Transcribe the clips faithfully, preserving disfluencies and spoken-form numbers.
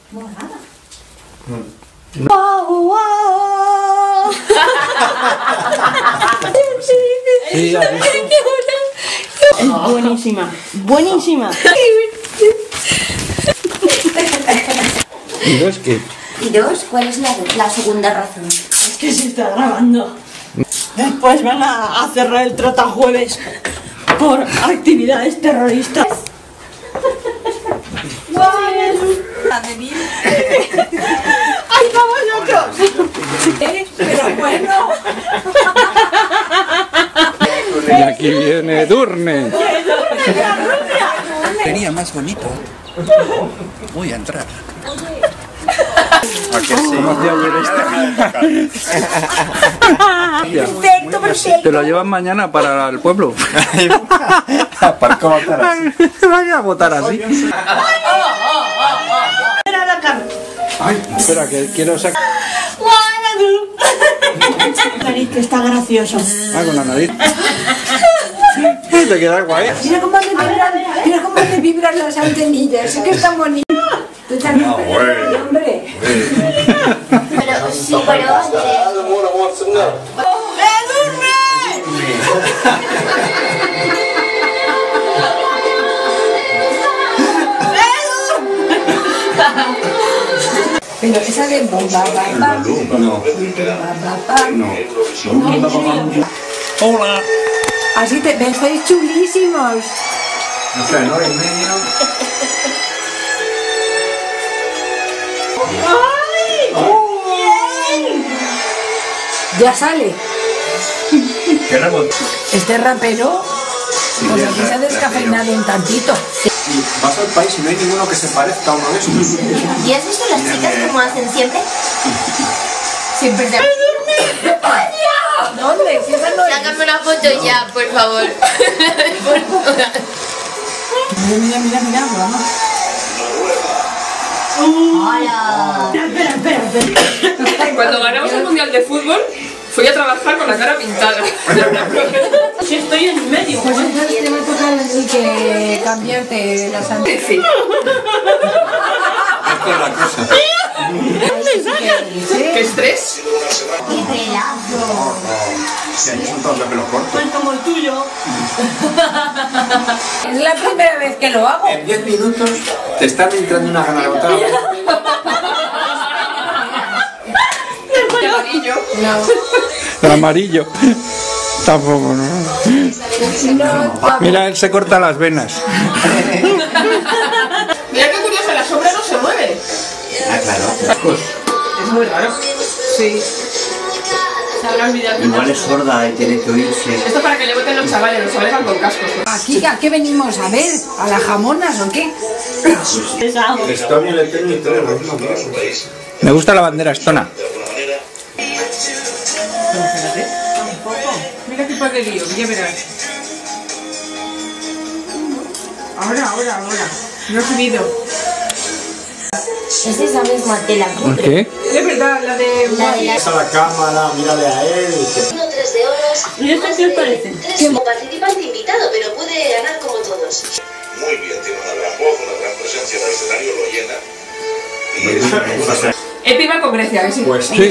Morada. Mm. ¡Wow, wow! Sí, ¿has visto? Es buenísima, buenísima. ¿Y dos qué? ¿Y dos? ¿Cuál es la, la segunda razón? Es que se está grabando. Después van a, a cerrar el Trotajueves por actividades terroristas. ¡Ay, vamos otros! Pero bueno. Y aquí viene Durne. Sería más bonito. Voy a entrar. ¿A qué sí? ¿Cómo hacía ayer esto? Perfecto, perfecto. Te lo llevan mañana para el pueblo. ¿Para cómo votar así? Vaya a votar así. Mira la cara. Ay, espera, que quiero sacar. Nariz, que está gracioso. Ah, con la nariz. Te queda guay. Mira cómo le vibran, mira cómo le vibran las antenillas. Es que están bonitas. Tú también, hombre. Pero sí, pero antes. Pero esa de bomba, bomba, No. No. Hola. así te ves, estáis chulísimos. No sé, no, en medio. ¡Ay! ¡Bien! Ya sale. ¿Qué rebote? Este rapero, pues aquí se ha descafeinado un tantito. Y vas al país y no hay ninguno que se parezca a uno de estos. ¿Y has visto las chicas como hacen siempre? Siempre te... ¿Dónde? Si esa no es. Sácame una foto ya, por favor. Por favor. Mira, mira, mira, vamos. Hola. Espera, espera, espera. Cuando ganamos el mundial de fútbol, fui a trabajar con la cara pintada. Si estoy en medio. Pues entonces te va a tocar el que cambiarte la sangre. Sí. Esto es la cosa. ¿Qué estrés? ¡Qué pelazo! Sí, ahí son todos de pelo corto. Pues como el tuyo. Es la primera vez que lo hago. En diez minutos te están entrando una gana de votar. De amarillo. El amarillo. Tampoco, ¿no? Mira, él se corta las venas. Mira qué curioso, la sombra no se mueve. Ah, claro. Es muy raro. Sí. Se habrá olvidado. Igual es sorda y tiene que oírse. Esto para que le voten los chavales, los chavales van con cascos. ¿Aquí a qué venimos a ver? ¿A las jamonas o qué? Está bien el tenis y todo. Me gusta la bandera estona. Mira qué par de lío, ya verás. Ahora, ahora, ahora. No he subido. Es esa misma tela. ¿Por qué? Es verdad, la de... La de la... A la cámara, mírale a él. tres de horas. ¿Y esto qué os parece? Tres como participante invitado, pero puede ganar como todos. Muy bien, tiene una gran voz, una gran presencia en el escenario, lo llena. Epi va con Grecia, que sí. Pues Sí.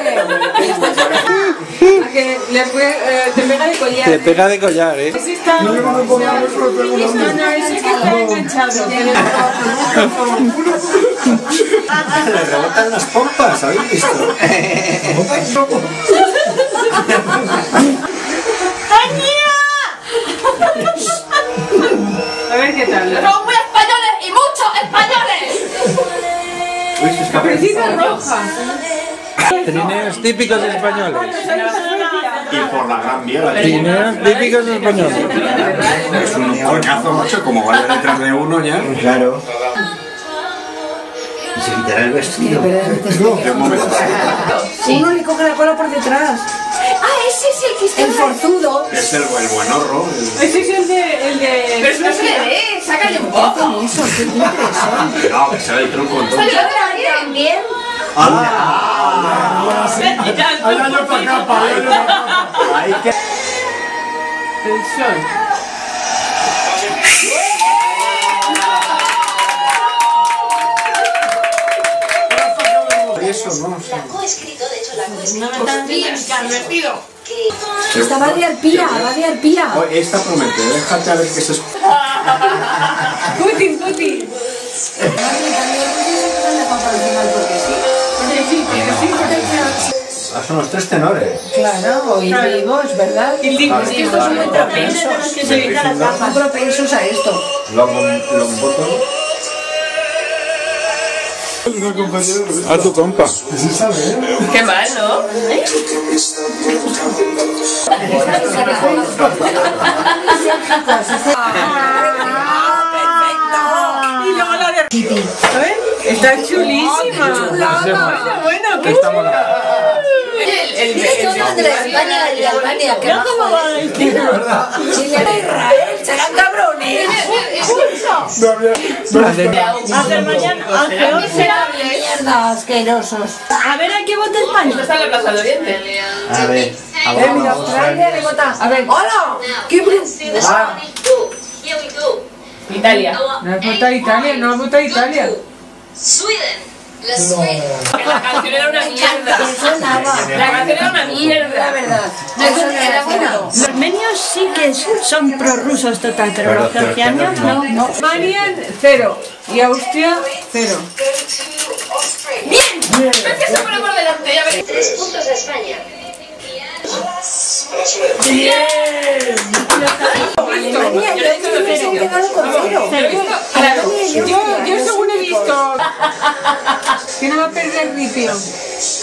A que le fue, eh, te pega de collar. Te pega de collar, ¿eh? Ese está... No, no, ese es que está enganchado. le rebotan las pompas, ¿habéis visto? A ver qué tal. ¡Somos muy españoles y muchos españoles! Caperucita roja. Trineos típicos españoles. Y por la gran vía. Trineos típicos españoles. Es un coñazo, macho, como vaya detrás de uno ya. Claro. Y se quitará el vestido. Uno le coge la cola por detrás. Ah, ese es el que está... El forzudo. Es el, el buenorro. El... Ese es el de... El de... Pero no se le ve, sácale un poco. Eso, qué impresión. No, que sea el truco. Salió también. ¡Ah! ¡Ay, año para acá, para allá! ¡Ay, qué! El sol. eso, ¿no? La coescrito, de hecho, la coescrito. No me están haciendo vestido. Que Esta va de arpía, va de arpía. Oh, esta promete, déjate a ver qué se escucha. Putin, Putin. Ah, son los tres tenores. Claro, y vivos, ¿verdad? Y digo, Vale, es que estos son muy vale, propensos. vale. De los que se dedican a las Son gafas. propensos a esto. Long, long bottom. A tu compa. Sí sabe, ¿eh? Qué mal, ¿no? Y luego la de ¿sabes? Está chulísima. Bueno, bueno, qué Está molada. El, el, Estos son de España y de Albania, que ¿Pero cómo va a decir? Chile de Israel, serán cabrones. Azerbaiyán, Georgia. Mierda, asquerosos. A ver, ¿a qué vota Esto España? está en la Plaza del Oriente. A ver, Eh, mira, vamos a Australia le vota. A ver, ¡hola! ¿Qué bru- Ah. Here we go. Italia. No has votado Italia, no has votado Italia. Sweden. La Sweden. La canción era una mierda. Eso nada. La canción era una La mierda. verdad. Eso era buena. Los armenios sí que son prorrusos total, pero los Pero georgianos no. No. Alemania, cero. Y Austria, cero. Es que se pone por delante, ya ves. Tres puntos a España. Alemania, yo creo que se han quedado con cero. Claro. Yo, yo según he visto que no va a perder ripio.